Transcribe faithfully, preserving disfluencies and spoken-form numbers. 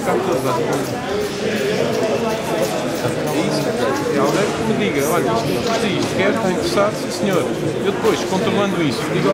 carro todo lá. É isso. É alguém que me diga, olha, isto, isto, isto, quer, está interessado, sim senhor. Eu depois, controlando isso, digo